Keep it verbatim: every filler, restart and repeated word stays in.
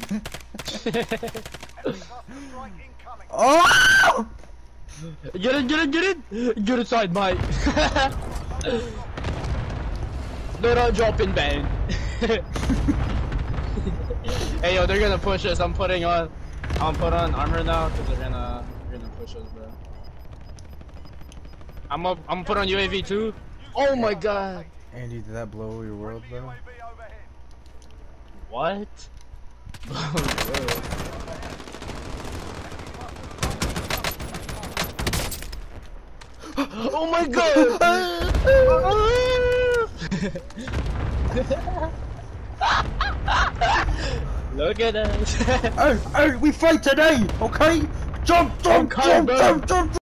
Oh! Get in, get in, get in! Get inside, mate! No, don't drop in, man. Hey, yo, they're gonna push us. I'm putting on, I'm put on armor now because they're gonna, they're gonna push us, bro. I'm up. I'm put on U A V too. Oh my god. Andy, did that blow your world, bro? What? Oh my god! Look at us! Hey, hey, we fight today, okay? Jump, jump, Okay, jump, bro. jump, jump!